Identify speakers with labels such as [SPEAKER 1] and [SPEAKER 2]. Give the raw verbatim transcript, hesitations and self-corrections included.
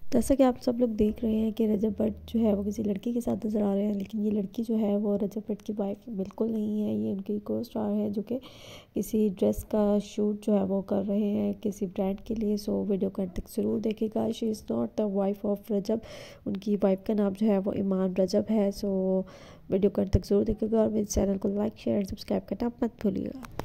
[SPEAKER 1] जैसा कि आप सब लोग देख रहे हैं कि रजब भट्ट जो है वो किसी लड़की के साथ नज़र आ रहे हैं, लेकिन ये लड़की जो है वो रजब भट्ट की वाइफ बिल्कुल नहीं है। ये उनकी को स्टार है जो कि किसी ड्रेस का शूट जो है वो कर रहे हैं किसी ब्रांड के लिए। सो वीडियो को अंत तक ज़रूर देखेगा। She is not the wife of Rajab, उनकी वाइफ का नाम जो है वो ईमान रजब है। सो वीडियो को अंत तक ज़रूर देखेगा और मेरे चैनल को लाइक शेयर सब्सक्राइब करना मत भूलिएगा।